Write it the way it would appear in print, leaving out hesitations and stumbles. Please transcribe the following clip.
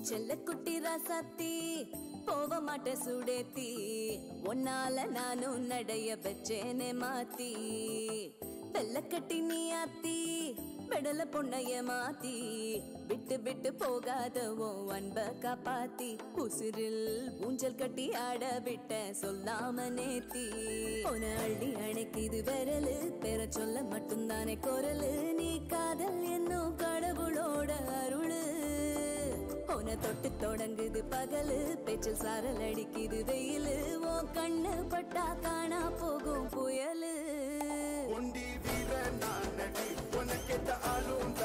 செல்ல குட்டி ராசாத்தி போவ மாட்ட சுடேத்தி ஒன்னால நானும் நடைய பெச்சேனே மாத்தி வெள்ள கட்டி நீ ஆத்தி பெடல பொண்ணைய மாத்தி விட்டு விட்டு போகாதவோ அன்ப காப்பாத்தி உசிரில் ஊஞ்சல் கட்டி ஆட விட்ட சொல்லாம நேத்தி உன அள்ளி அணைக்குது விரலு பெற சொல்ல மட்டும்தானே குரலு நீ காதல் என்னும் கடவுளோட அருளு உன தொட்டு தொடங்குது பகலு பேச்சில் சாரல் அடிக்குது வெயிலு ஓ கண்ணு பட்டா காணா போகும் புயலு ஒண்டி வீர நான் நடி உனக்கேத்த ஆளும்